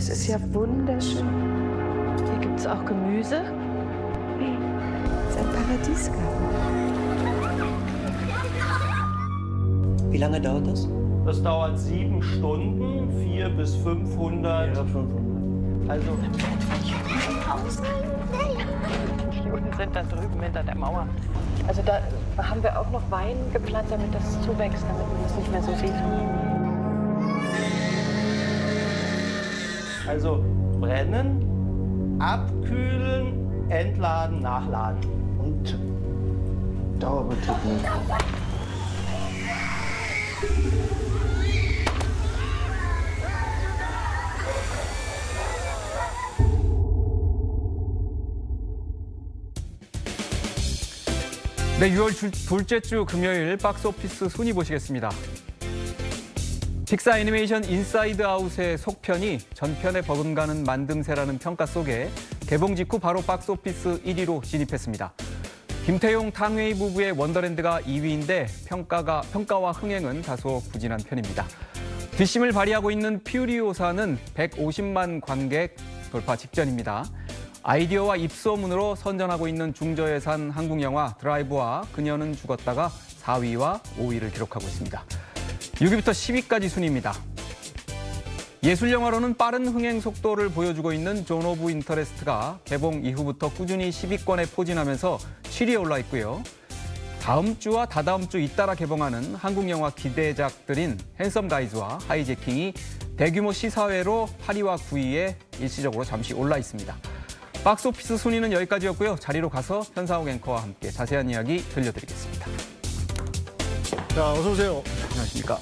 Es ist ja wunderschön. Hier gibt es auch Gemüse. Es ist ein Paradiesgarten. Wie lange dauert das? Das dauert 7 Stunden, 400 bis 500. Ja, 500. Also Die unten sind da drüben hinter der Mauer. Also da haben wir auch noch Wein gepflanzt, damit das zuwächst, damit man das nicht mehr so sieht. Also brennen, abkühlen, entladen, nachladen. Und Dauerbetrieb nicht. 네, 6월 둘째 주 금요일 박스오피스 순위 보시겠습니다. 픽사 애니메이션 인사이드 아웃의 속편이 전편에 버금가는 만듦새라는 평가 속에 개봉 직후 바로 박스오피스 1위로 진입했습니다. 김태용, 탕웨이 부부의 원더랜드가 2위인데 평가와 흥행은 다소 부진한 편입니다. 뒷심을 발휘하고 있는 퓨리오사는 150만 관객 돌파 직전입니다. 아이디어와 입소문으로 선전하고 있는 중저예산 한국 영화 드라이브와 그녀는 죽었다가 4위와 5위를 기록하고 있습니다. 6위부터 10위까지 순위입니다. 예술 영화로는 빠른 흥행 속도를 보여주고 있는 존 오브 인터레스트가 개봉 이후부터 꾸준히 10위권에 포진하면서 7위에 올라 있고요. 다음 주와 다다음 주 잇따라 개봉하는 한국 영화 기대작들인 핸섬 가이즈와 하이제킹이 대규모 시사회로 8위와 9위에 일시적으로 잠시 올라 있습니다. 박스오피스 순위는 여기까지였고요. 자리로 가서 현상욱 앵커와 함께 자세한 이야기 들려드리겠습니다. 자, 어서 오세요. 안녕하십니까.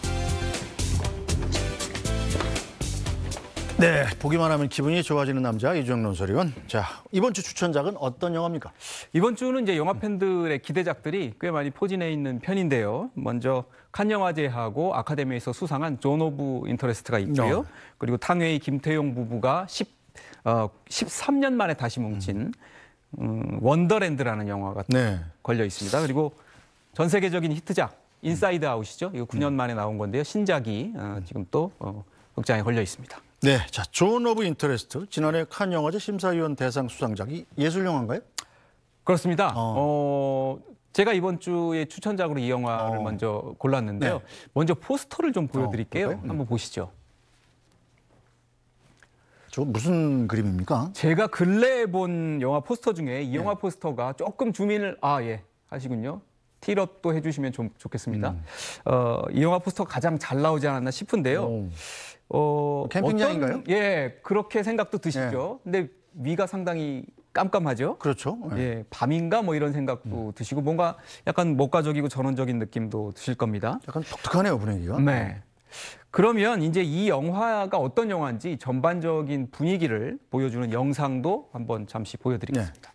네, 보기만 하면 기분이 좋아지는 남자 이주영 논설위원. 자, 이번 주 추천작은 어떤 영화입니까? 이번 주는 이제 영화 팬들의 기대작들이 꽤 많이 포진해 있는 편인데요. 먼저 칸 영화제하고 아카데미에서 수상한 존 오브 인터레스트가 있고요. 그리고 탕웨이, 김태용 부부가 13년 만에 다시 뭉친 원더랜드라는 영화가 걸려 있습니다. 그리고 전 세계적인 히트작 인사이드 아웃이죠. 이거 9년 만에 나온 건데요. 신작이 지금 또 극장에 걸려 있습니다. 네, 자, 존 오브 인터레스트. 지난해 칸 영화제 심사위원 대상 수상작이 예술 영화인가요? 그렇습니다. 제가 이번 주에 추천작으로 이 영화를 먼저 골랐는데요. 네. 먼저 포스터를 좀 보여드릴게요. 볼까요? 한번 보시죠. 저 무슨 그림입니까? 제가 근래에 본 영화 포스터 중에 이 영화 포스터가 조금 주민을 하시군요. 틸업도 해주시면 좋겠습니다. 이 영화 포스터가 가장 잘 나오지 않았나 싶은데요. 캠핑장인가요? 예, 그렇게 생각도 드시죠. 근데 위가 상당히 깜깜하죠. 그렇죠. 예, 밤인가 뭐 이런 생각도 드시고 뭔가 약간 목가적이고 전원적인 느낌도 드실 겁니다. 약간 독특하네요, 분위기가. 네. 그러면 이제 이 영화가 어떤 영화인지 전반적인 분위기를 보여주는 영상도 한번 잠시 보여드리겠습니다.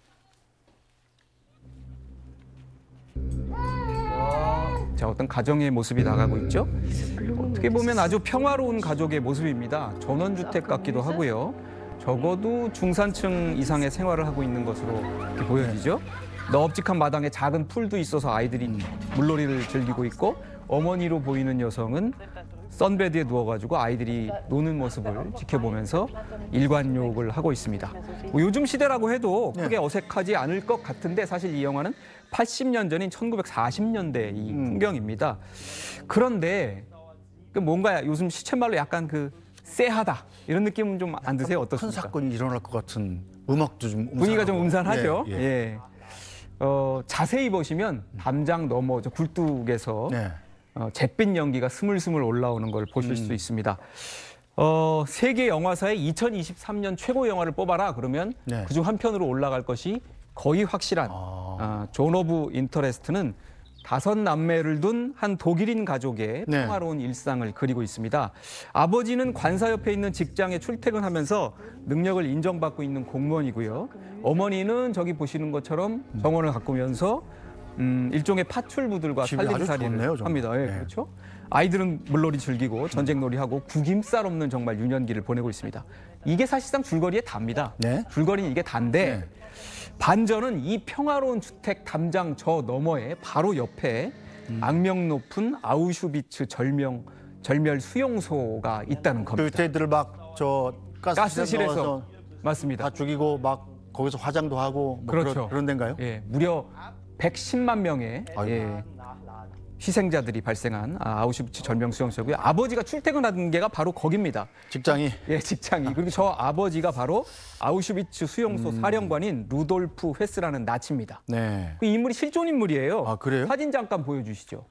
자, 어떤 가정의 모습이 나가고 있죠. 어떻게 보면 아주 평화로운 가족의 모습입니다. 전원주택 같기도 하고요. 적어도 중산층 이상의 생활을 하고 있는 것으로 이렇게 보여지죠. 넓직한 마당에 작은 풀도 있어서 아이들이 물놀이를 즐기고 있고 어머니로 보이는 여성은 선베드에 누워가지고 아이들이 노는 모습을 지켜보면서 일관욕을 하고 있습니다. 뭐 요즘 시대라고 해도 크게 어색하지 않을 것 같은데 사실 이 영화는 80년 전인 1940년대 이 풍경입니다. 그런데 뭔가 요즘 시쳇말로 약간 쎄하다 이런 느낌은 좀 안 드세요? 어떻습니까? 큰 사건이 일어날 것 같은 음악도 좀 분위기가 좀 음산하죠. 예. 자세히 보시면 담장 너머 저 굴뚝에서 잿빛 연기가 스물스물 올라오는 걸 보실 수 있습니다. 세계 영화사의 2023년 최고 영화를 뽑아라 그러면 그중 한 편으로 올라갈 것이 거의 확실한 존 오브 인터레스트는 5남매를 둔 한 독일인 가족의 평화로운 일상을 그리고 있습니다. 아버지는 관사 옆에 있는 직장에 출퇴근하면서 능력을 인정받고 있는 공무원이고요. 어머니는 저기 보시는 것처럼 정원을 가꾸면서 일종의 파출부들과 살림살이를 합니다. 예, 그렇죠? 아이들은 물놀이 즐기고 전쟁놀이 하고 구김살 없는 정말 유년기를 보내고 있습니다. 이게 사실상 줄거리에 답니다. 줄거리는 이게 단데 반전은 이 평화로운 주택 담장 저 너머에 바로 옆에 악명 높은 아우슈비츠 절멸 수용소가 있다는 겁니다. 그때들 막 가스실에서 넣어서 맞습니다. 다 죽이고 막 거기서 화장도 하고 뭐 그렇죠. 그런 데인가요? 예, 무려 110만 명의 희생자들이 발생한 아우슈비츠 전명 수용소고요. 아버지가 출퇴근하는 게가 바로 거기입니다. 직장이. 예, 직장이. 그리고 저 아버지가 바로 아우슈비츠 수용소 사령관인 루돌프 회스라는 나치입니다. 네. 그 인물이 실존 인물이에요. 아, 그래요? 사진 잠깐 보여주시죠.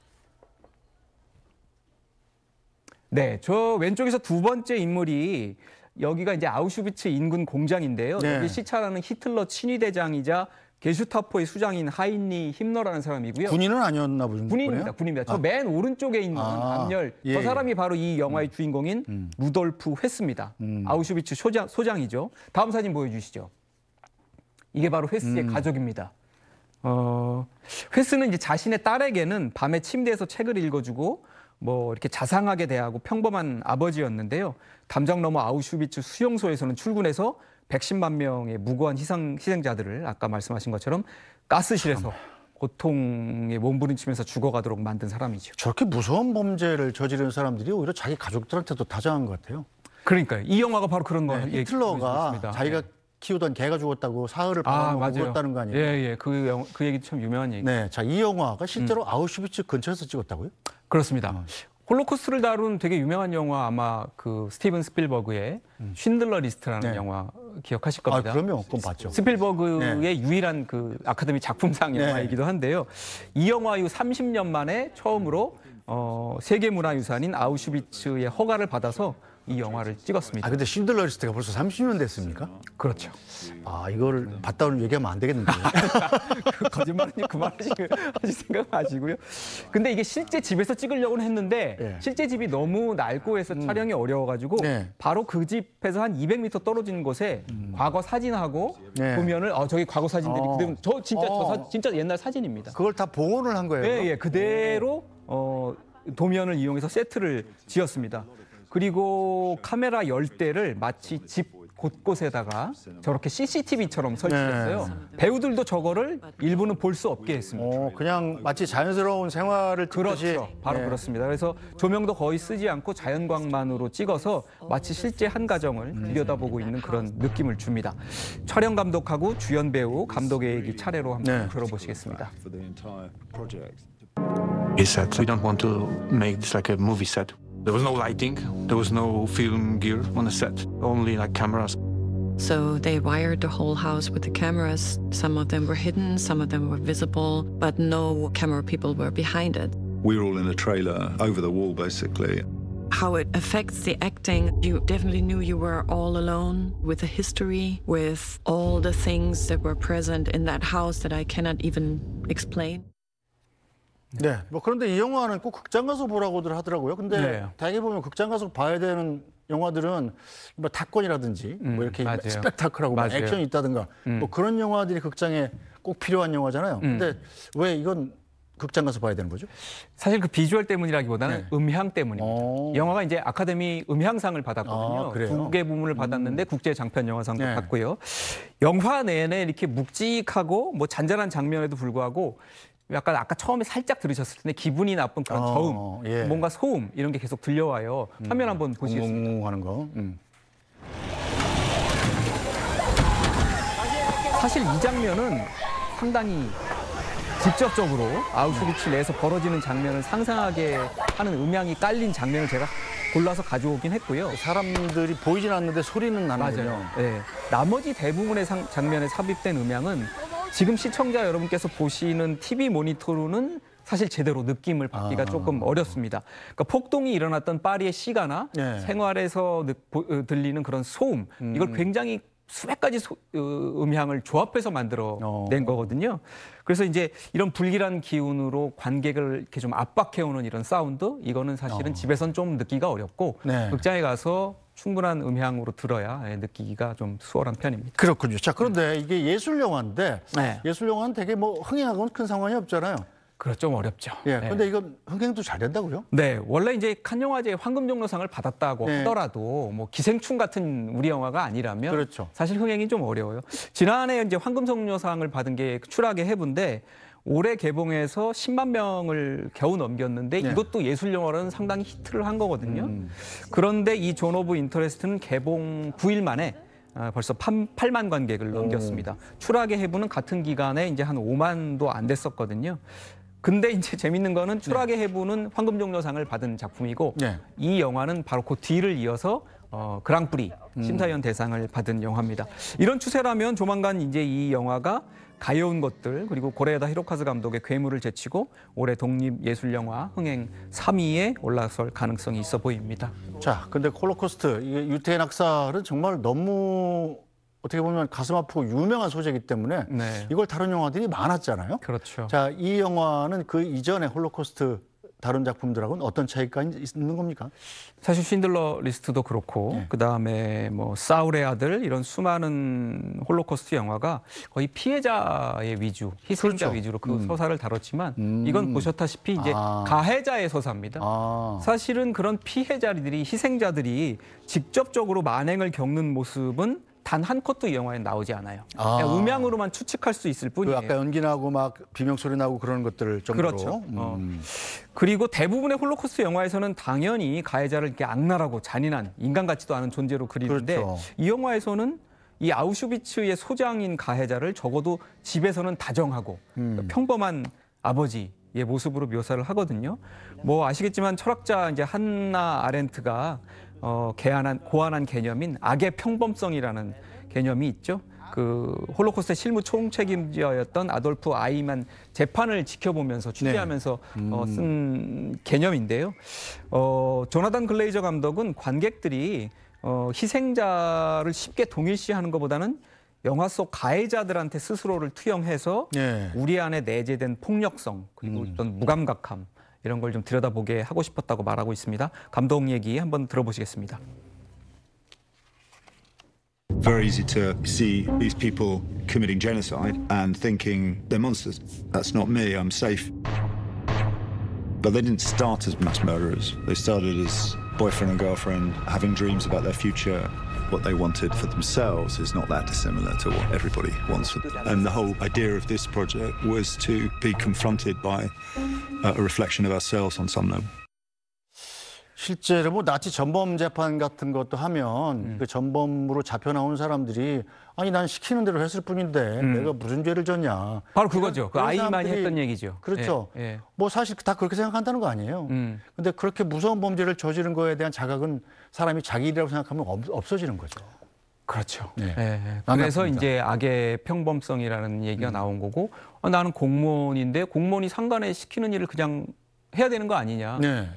네, 저 왼쪽에서 두 번째 인물이 여기가 이제 아우슈비츠 인근 공장인데요. 네. 여기 시찰하는 히틀러 친위대장이자 게슈타포의 수장인 하인리 힘너라는 사람이고요. 군인은 아니었나 보죠. 군인입니다. 군인입니다. 저 맨 오른쪽에 있는 남열, 예, 저 사람이 바로 이 영화의 주인공인 루돌프 회스입니다. 아우슈비츠 소장이죠. 다음 사진 보여주시죠. 이게 바로 회스의 가족입니다. 회스는 이제 자신의 딸에게는 밤에 침대에서 책을 읽어주고 뭐 이렇게 자상하게 대하고 평범한 아버지였는데요. 담장 너머 아우슈비츠 수용소에서는 출근해서 110만 명의 무고한 희생자들을 아까 말씀하신 것처럼 가스실에서 고통에 몸부림치면서 죽어가도록 만든 사람이죠. 저렇게 무서운 범죄를 저지르는 사람들이 오히려 자기 가족들한테도 다정한 것 같아요. 그러니까요. 이 영화가 바로 그런 거. 네, 히틀러가 자기가 키우던 개가 죽었다고 사흘을 받아먹고 죽었다는 거 아니에요? 예. 그 얘기 참 유명한 얘기. 네, 자, 이 영화가 실제로 아우슈비츠 근처에서 찍었다고요? 그렇습니다. 홀로코스트를 다룬 되게 유명한 영화 아마 그 스티븐 스필버그의 쉰들러 리스트라는 영화 기억하실 겁니다. 아, 그러면 그건 봤죠. 스필버그의 유일한 그 아카데미 작품상 영화이기도 한데요. 이 영화 이후 30년 만에 처음으로 세계문화유산인 아우슈비츠의 허가를 받아서 이 영화를 찍었습니다. 아, 근데 쉰들러 리스트가 벌써 30년 됐습니까? 그렇죠. 아, 이걸 봤다고 얘기하면 안 되겠는데요. 그 거짓말은지 그만하실 생각 마시고요. 근데 이게 실제 집에서 찍으려고는 했는데 실제 집이 너무 낡고 해서 촬영이 어려워가지고 바로 그 집에서 한 200m 떨어진 곳에 과거 사진하고 도면을 저기 과거 사진들이 그대로 진짜 옛날 사진입니다. 그걸 다 봉헌을 한 거예요? 예, 그대로 도면을 이용해서 세트를 지었습니다. 그리고 카메라 10대를 마치 집 곳곳에다가 저렇게 CCTV처럼 설치했어요. 배우들도 저거를 일부는 볼 수 없게 했습니다. 그냥 마치 자연스러운 생활을 찍듯이. 그렇죠. 바로 그렇습니다. 그래서 조명도 거의 쓰지 않고 자연광만으로 찍어서 마치 실제 한 가정을 들여다보고 있는 그런 느낌을 줍니다. 촬영 감독하고 주연 배우, 감독의 얘기 차례로 한번 들어보시겠습니다. He said, we don't want to make this like a movie set. There was no lighting, there was no film gear on the set, only like cameras. So they wired the whole house with the cameras. Some of them were hidden, some of them were visible, but no camera people were behind it. We were all in a trailer over the wall, basically. How it affects the acting, you definitely knew you were all alone with the history, with all the things that were present in that house that I cannot even explain. 네, 뭐 그런데 이 영화는 꼭 극장 가서 보라고들 하더라고요. 근데 대개 보면 극장 가서 봐야 되는 영화들은 뭐 탑건이라든지 뭐 이렇게 스펙타클하고 뭐 액션이 있다든가 뭐 그런 영화들이 극장에 꼭 필요한 영화잖아요. 근데 왜 이건 극장 가서 봐야 되는 거죠? 사실 그 비주얼 때문이라기보다는 음향 때문입니다. 영화가 이제 아카데미 음향상을 받았거든요. 2개 부문을 받았는데 국제 장편 영화상도 받고요. 영화 내내 이렇게 묵직하고 뭐 잔잔한 장면에도 불구하고 약간 아까 처음에 살짝 들으셨을 텐데 기분이 나쁜 그런 저음, 뭔가 소음 이런 게 계속 들려와요. 화면 한번 보시겠습니다. 하는 거. 사실 이 장면은 상당히 직접적으로 아우슈비츠 내에서 벌어지는 장면을 상상하게 하는 음향이 깔린 장면을 제가 골라서 가져오긴 했고요. 사람들이 보이진 않는데 소리는 나는군요. 맞아요. 네. 나머지 대부분의 장면에 삽입된 음향은 지금 시청자 여러분께서 보시는 TV 모니터로는 사실 제대로 느낌을 받기가 조금 어렵습니다. 그러니까 폭동이 일어났던 파리의 시가나 생활에서 들리는 그런 소음, 이걸 굉장히 수백 가지 음향을 조합해서 만들어낸 거거든요. 그래서 이제 이런 불길한 기운으로 관객을 이렇게 좀 압박해오는 이런 사운드, 이거는 사실은 집에선 좀 느끼기가 어렵고 극장에 가서 충분한 음향으로 들어야 느끼기가 좀 수월한 편입니다. 그렇군요. 자, 그런데 이게 예술 영화인데 예술 영화는 되게 뭐 흥행하고는 큰 상관이 없잖아요. 그렇죠. 좀 어렵죠. 근데 이건 흥행도 잘 된다고요? 네, 원래 이제 칸 영화제 황금종려상을 받았다고 하더라도 뭐 기생충 같은 우리 영화가 아니라면 사실 흥행이 좀 어려워요. 지난해 이제 황금종려상을 받은 게 추락의 해부인데 올해 개봉해서 10만 명을 겨우 넘겼는데 이것도 예술 영화로는 상당히 히트를 한 거거든요. 그런데 이 존 오브 인터레스트는 개봉 9일 만에 벌써 8만 관객을 넘겼습니다. 추락의 해부는 같은 기간에 이제 한 5만도 안 됐었거든요. 근데 이제 재밌는 거는 추락의 해부는 황금종려상을 받은 작품이고 이 영화는 바로 그 뒤를 이어서 그랑프리 심사위원 대상을 받은 영화입니다. 이런 추세라면 조만간 이제 이 영화가 가여운 것들 그리고 고레에다 히로카즈 감독의 괴물을 제치고 올해 독립예술영화 흥행 3위에 올라설 가능성이 있어 보입니다. 자, 근데 홀로코스트, 이게 유태인 학살은 정말 너무 어떻게 보면 가슴 아프고 유명한 소재이기 때문에 이걸 다룬 영화들이 많았잖아요. 그렇죠. 자, 이 영화는 그 이전에 홀로코스트 다른 작품들하고는 어떤 차이가 있는 겁니까? 사실 쉰들러 리스트도 그렇고 그다음에 뭐 사울의 아들 이런 수많은 홀로코스트 영화가 거의 피해자의 위주, 희생자 위주로 그 서사를 다뤘지만 이건 보셨다시피 이제 가해자의 서사입니다. 사실은 그런 피해자들이 희생자들이 직접적으로 만행을 겪는 모습은 단 한 컷도 이 영화에 나오지 않아요. 그냥 음향으로만 추측할 수 있을 뿐이에요. 그 아까 연기 나고 막 비명 소리 나고 그런 것들 정도로. 그렇죠. 그리고 대부분의 홀로코스트 영화에서는 당연히 가해자를 이렇게 악랄하고 잔인한 인간 같지도 않은 존재로 그리는데 이 영화에서는 이 아우슈비츠의 소장인 가해자를 적어도 집에서는 다정하고 평범한 아버지의 모습으로 묘사를 하거든요. 뭐 아시겠지만 철학자 이제 한나 아렌트가 고안한 개념인 악의 평범성이라는 개념이 있죠. 그 홀로코스트의 실무 총책임자였던 아돌프 아이만 재판을 지켜보면서 취재하면서 쓴 개념인데요. 조나단 글레이저 감독은 관객들이 희생자를 쉽게 동일시하는 것보다는 영화 속 가해자들한테 스스로를 투영해서 우리 안에 내재된 폭력성 그리고 어떤 무감각함 이런 걸 좀 들여다보게 하고 싶었다고 말하고 있습니다. 감독 얘기 한번 들어보시겠습니다. Very easy to see these people committing genocide and thinking they're monsters. That's not me, I'm safe. But they didn't start as mass murderers. They started as boyfriend and girlfriend, having dreams about their future. What they wanted for themselves is not that dissimilar to what everybody wants for them. And the whole idea of this project was to be confronted by a reflection of ourselves on some level. 실제로 뭐 나치 전범 재판 같은 것도 하면 그 전범으로 잡혀 나온 사람들이 아니 난 시키는 대로 했을 뿐인데 내가 무슨 죄를 졌냐. 바로 그거죠. 그 아이만이 했던 얘기죠. 그렇죠. 뭐 사실 다 그렇게 생각한다는 거 아니에요. 근데 그렇게 무서운 범죄를 저지른 거에 대한 자각은 사람이 자기 일이라고 생각하면 없어지는 거죠. 그렇죠. 그래서 이제 악의 평범성이라는 얘기가 나온 거고 나는 공무원인데 공무원이 상관에 시키는 일을 그냥 해야 되는 거 아니냐.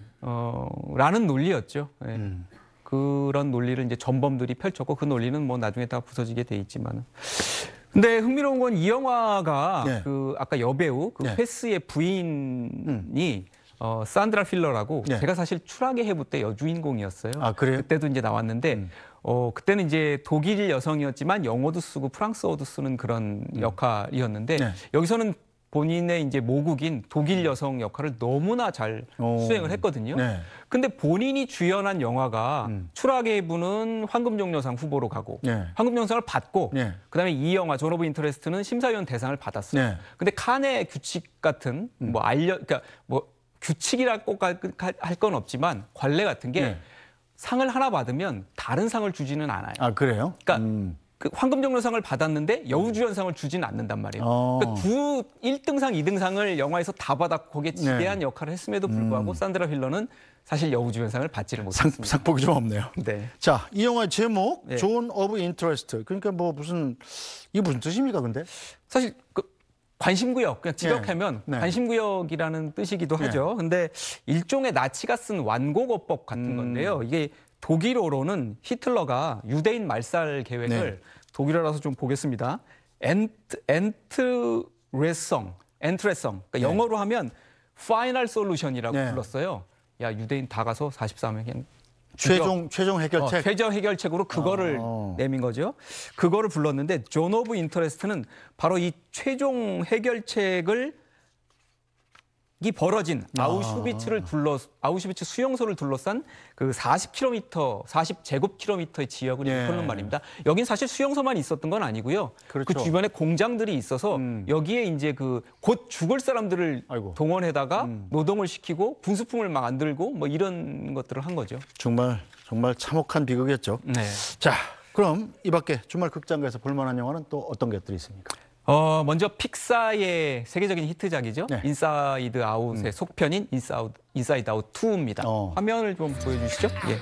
라는 논리였죠. 그런 논리를 이제 전범들이 펼쳤고 그 논리는 뭐 나중에 다 부서지게 돼 있지만. 근데 흥미로운 건 이 영화가 그 아까 여배우 그 패스의 부인이 산드라 필러라고 제가 사실 추락의 해부 때 여주인공이었어요. 아, 그래요? 그때도 이제 나왔는데 그때는 이제 독일 여성이었지만 영어도 쓰고 프랑스어도 쓰는 그런 역할이었는데 여기서는 본인의 이제 모국인 독일 여성 역할을 너무나 잘 수행을 했거든요. 근데 본인이 주연한 영화가 추락의 해부는 황금종려상 후보로 가고 황금종려상을 받고 그다음에 이 영화 존 오브 인터레스트는 심사위원 대상을 받았어요. 근데 칸의 규칙 같은 그러니까 뭐 규칙이라고 할 건 없지만 관례 같은 게 상을 하나 받으면 다른 상을 주지는 않아요. 아, 그래요? 그러니까 그 황금종려상을 받았는데 여우주연상을 주진 않는단 말이에요. 그러니까 1등상, 2등상을 영화에서 다 받았고 거기에 지대한 역할을 했음에도 불구하고 산드라 필러는 사실 여우주연상을 받지를 못했습니다. 상복이 좀 없네요. 네. 자, 이 영화의 제목 존 오브 인터레스트. 그러니까 뭐 이게 무슨 뜻입니까, 근데? 사실 그 관심구역, 그냥 직역하면 관심구역이라는 뜻이기도 하죠. 근데 일종의 나치가 쓴 완고거법 같은 건데요. 이게 독일어로는 히틀러가 유대인 말살 계획을 독일어라서 좀 보겠습니다. 엔트레성. 그러니까 영어로 하면 파이널 솔루션이라고 불렀어요. 야, 유대인 다 가서 44명 그냥 최종 해결책. 최종 해결책으로 그거를 내민 거죠. 그거를 불렀는데 존 오브 인터레스트는 바로 이 최종 해결책을 벌어진 아우슈비츠 수용소를 둘러싼 그 40제곱킬로미터의 지역을 일컫는 말입니다. 여긴 사실 수용소만 있었던 건 아니고요. 그렇죠. 그 주변에 공장들이 있어서 여기에 이제 그 곧 죽을 사람들을 동원해다가 노동을 시키고 분수품을 만들고 뭐 이런 것들을 한 거죠. 정말 참혹한 비극이었죠. 네. 자, 그럼 이 밖에 주말 극장가에서 볼만한 영화는 또 어떤 것들이 있습니까? 먼저 픽사의 세계적인 히트작이죠. 네. 인사이드 아웃의 속편인 인사이드 아웃 2입니다. 화면을 좀 보여주시죠. 예.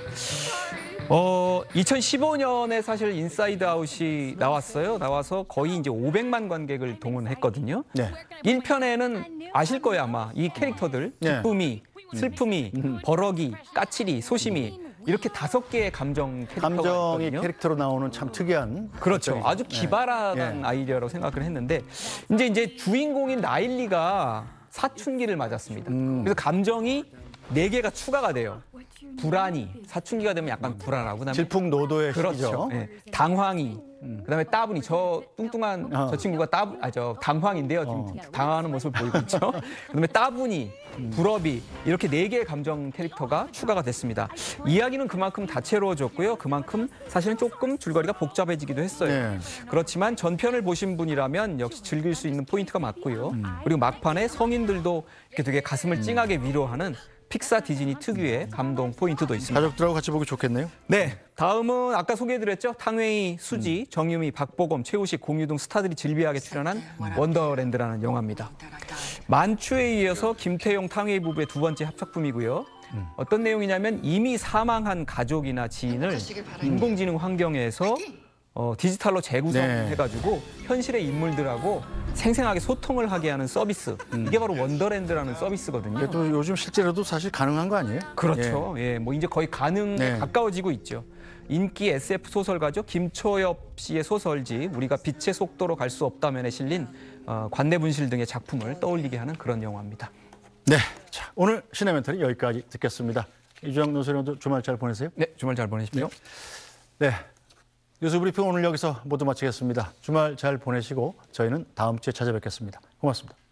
2015년에 사실 인사이드 아웃이 나와서 거의 이제 500만 관객을 동원했거든요. 네. 1편에는 아실 거예요, 아마. 이 캐릭터들, 기쁨이, 슬픔이, 버럭이, 까칠이, 소심이 이렇게 5개의 감정이 캐릭터로 나오는 참 특이한. 그렇죠. 아주 기발한 아이디어라고 생각을 했는데 이제 주인공인 라일리가 사춘기를 맞았습니다. 그래서 감정이 4개가 추가가 돼요. 불안이, 사춘기가 되면 약간 불안하고, 그다음에 질풍노도의 시기죠. 네. 당황이, 그다음에 따분이, 저 뚱뚱한 저 친구가 당황인데요. 지금 당황하는 모습을 보이고 있죠. 그다음에 따분이, 불업이 이렇게 4개의 감정 캐릭터가 추가가 됐습니다. 이야기는 그만큼 다채로워졌고요. 그만큼 사실은 조금 줄거리가 복잡해지기도 했어요. 네. 그렇지만 전편을 보신 분이라면 역시 즐길 수 있는 포인트가 맞고요. 그리고 막판에 성인들도 이렇게 되게 가슴을 찡하게 위로하는 픽사 디즈니 특유의 감동 포인트도 있습니다. 가족들하고 같이 보기 좋겠네요. 네, 다음은 아까 소개해드렸죠. 탕웨이, 수지, 정유미, 박보검, 최우식, 공유 등 스타들이 질비하게 출연한 원더랜드라는 영화입니다. 만추에 이어서 김태용, 탕웨이 부부의 2번째 합작품이고요. 어떤 내용이냐면 이미 사망한 가족이나 지인을 인공지능 환경에서 디지털로 재구성해가지고 현실의 인물들하고 생생하게 소통을 하게 하는 서비스. 이게 바로 원더랜드라는 서비스거든요. 또 요즘 실제로도 사실 가능한 거 아니에요? 그렇죠. 예, 뭐 이제 거의 가능에 가까워지고 있죠. 인기 SF 소설가죠. 김초엽 씨의 소설집 우리가 빛의 속도로 갈 수 없다면에 실린 관내분실 등의 작품을 떠올리게 하는 그런 영화입니다. 네, 자 오늘 시네멘터리 여기까지 듣겠습니다. 이주영 노선생님도 주말 잘 보내세요. 네, 주말 잘 보내십시오. 네. 뉴스브리핑 오늘 여기서 모두 마치겠습니다. 주말 잘 보내시고 저희는 다음 주에 찾아뵙겠습니다. 고맙습니다.